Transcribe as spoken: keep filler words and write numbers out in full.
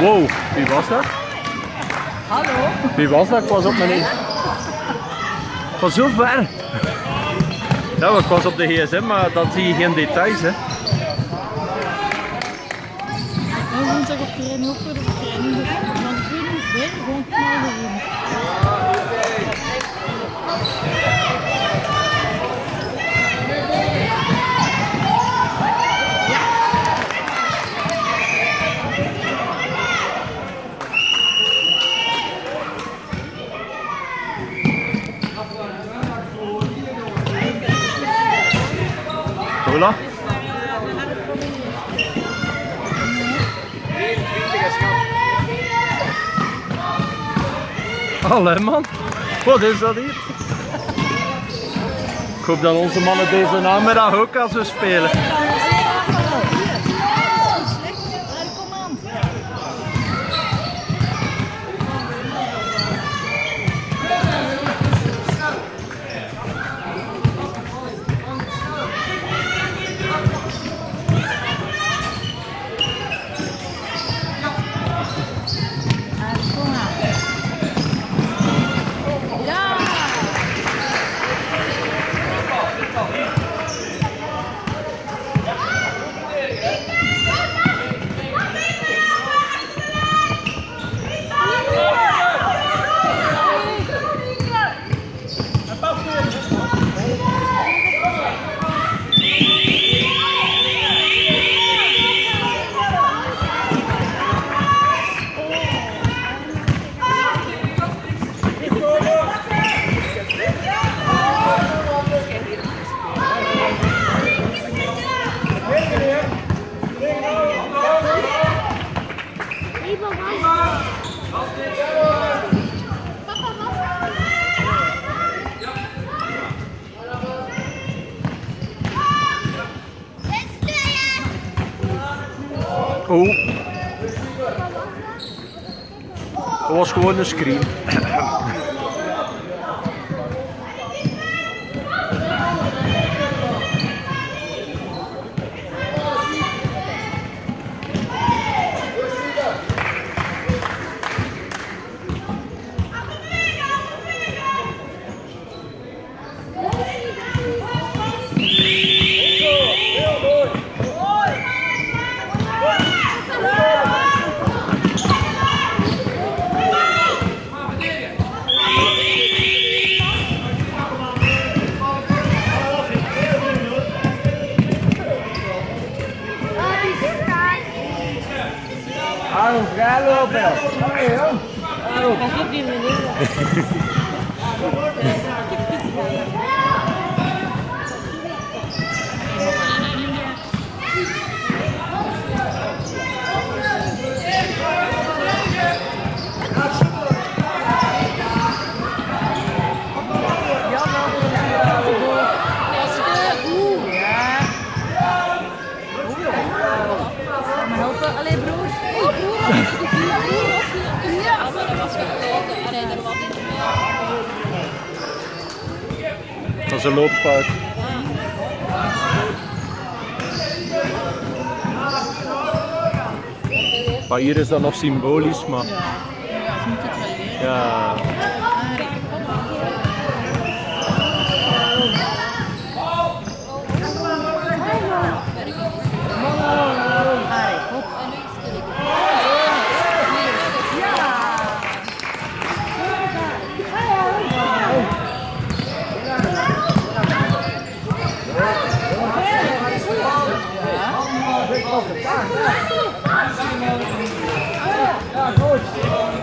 Wow, wie was dat? Hallo? Wie was dat? Ik was op mijn... Van zo ver. Ja, ik was op de gsm, maar dan zie je geen details, hè. En we moeten op training op voor de training. Want ik weet niet hoe ver, gewoon knallen erin. Hola. Allee man, wat is dat hier? Ik hoop dat onze mannen deze namiddag ook als we spelen. Oh, dat was gewoon een screen. Vamos, galo, Bel. Pas op die meneer. Allee broer. Oh broer. Ja, maar dat was wel de rijder wat niet meer. Dat is een loopfout. Maar hier is dat nog symbolisch, maar... Ja, ja, ze moeten het wel leren. Ja. Ja, goed.